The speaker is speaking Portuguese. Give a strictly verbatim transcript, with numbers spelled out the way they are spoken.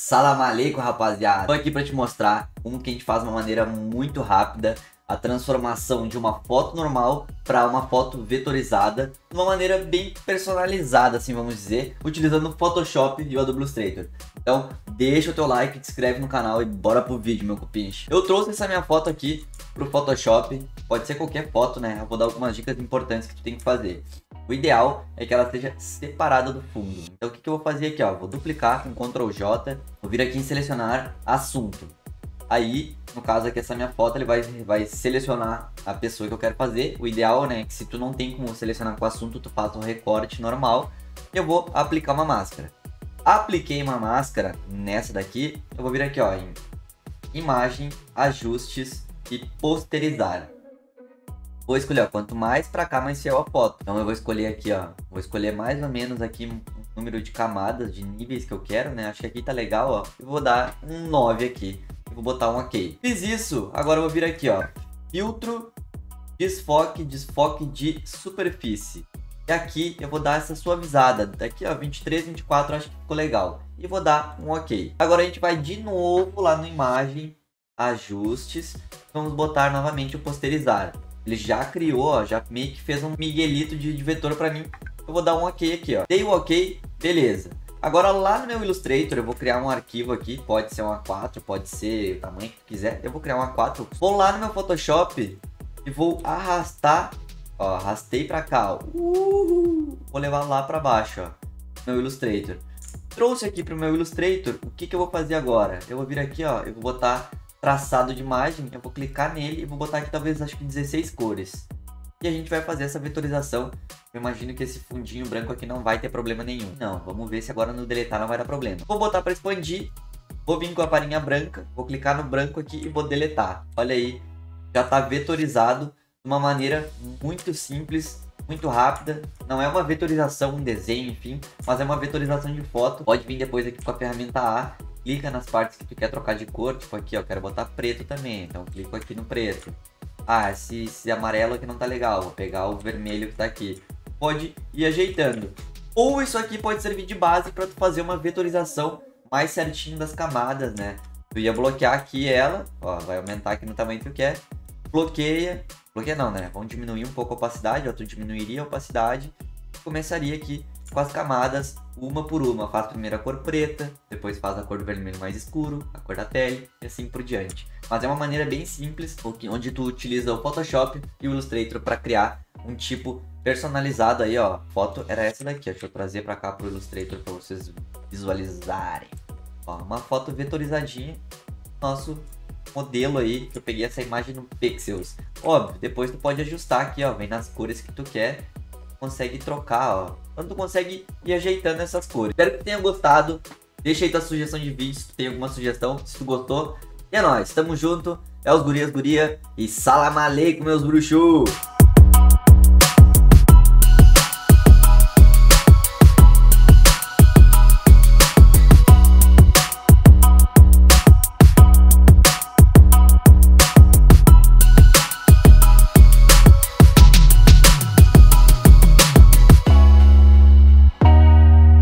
Salam aleikum, rapaziada. Tô aqui pra te mostrar como que a gente faz de uma maneira muito rápida a transformação de uma foto normal para uma foto vetorizada de uma maneira bem personalizada, assim vamos dizer, utilizando o Photoshop e o Adobe Illustrator. Então deixa o teu like, te inscreve no canal e bora pro vídeo, meu cupinche. Eu trouxe essa minha foto aqui pro Photoshop, pode ser qualquer foto, né? Eu vou dar algumas dicas importantes que tu tem que fazer. O ideal é que ela esteja separada do fundo. Então o que, que eu vou fazer aqui, ó? Vou duplicar com control J, vou vir aqui em selecionar assunto. Aí, no caso aqui, essa minha foto, ele vai, vai selecionar a pessoa que eu quero fazer. O ideal, né, é que se tu não tem como selecionar com o assunto, tu faz um recorte normal. Eu vou aplicar uma máscara. Apliquei uma máscara nessa daqui, eu vou vir aqui, ó, em imagem, ajustes e posterizar. Vou escolher, ó, quanto mais pra cá, mais fiel a foto. Então eu vou escolher aqui, ó, vou escolher mais ou menos aqui um número de camadas, de níveis que eu quero, né? Acho que aqui tá legal, ó. Eu vou dar um nove aqui. Vou botar um ok. Fiz isso, agora eu vou vir aqui, ó, filtro, desfoque, desfoque de superfície. E aqui eu vou dar essa suavizada. Daqui, ó, vinte e três, vinte e quatro, acho que ficou legal. E vou dar um ok. Agora a gente vai de novo lá no imagem, ajustes. Vamos botar novamente o posterizar. Ele já criou, ó, já meio que fez um miguelito de, de vetor pra mim. Eu vou dar um ok aqui, ó. Dei o ok, beleza. Agora lá no meu Illustrator eu vou criar um arquivo aqui, pode ser um A quatro, pode ser o tamanho que tu quiser. Eu vou criar um A quatro, vou lá no meu Photoshop e vou arrastar, ó, arrastei pra cá, ó. Uhul. Vou levar lá pra baixo, ó, meu Illustrator. Trouxe aqui pro meu Illustrator, o que que eu vou fazer agora? Eu vou vir aqui, ó, eu vou botar traçado de imagem, eu vou clicar nele e vou botar aqui talvez, acho que dezesseis cores. E a gente vai fazer essa vetorização. Eu imagino que esse fundinho branco aqui não vai ter problema nenhum. Não, vamos ver se agora no deletar não vai dar problema. Vou botar para expandir. Vou vir com a varinha branca. Vou clicar no branco aqui e vou deletar. Olha aí, já está vetorizado de uma maneira muito simples, muito rápida. Não é uma vetorização, um desenho, enfim, mas é uma vetorização de foto. Pode vir depois aqui com a ferramenta A. Clica nas partes que tu quer trocar de cor. Tipo aqui, ó, quero botar preto também. Então clico aqui no preto. Ah, esse, esse amarelo aqui não tá legal, vou pegar o vermelho que tá aqui. Pode ir ajeitando. Ou isso aqui pode servir de base para tu fazer uma vetorização mais certinho das camadas, né? Tu ia bloquear aqui ela, ó, vai aumentar aqui no tamanho que tu quer. Bloqueia, bloqueia não, né? Vamos diminuir um pouco a opacidade, ó, tu diminuiria a opacidade. Começaria aqui com as camadas, uma por uma. Faz primeiro a cor preta, depois faz a cor do vermelho mais escuro, a cor da pele e assim por diante. Mas é uma maneira bem simples, onde tu utiliza o Photoshop e o Illustrator para criar um tipo personalizado aí, ó. Foto era essa daqui, ó. Deixa eu trazer para cá pro Illustrator para vocês visualizarem. Ó, uma foto vetorizadinha, nosso modelo aí, que eu peguei essa imagem no Pixels. Óbvio, depois tu pode ajustar aqui, ó, vem nas cores que tu quer. Consegue trocar, ó. Quando tu consegue ir ajeitando essas cores. Espero que tu tenha gostado. Deixa aí tua sugestão de vídeo se tu tem alguma sugestão, se tu gostou. E é nóis, tamo junto. É os gurias, guria. E salam aleikum, meus bruxos.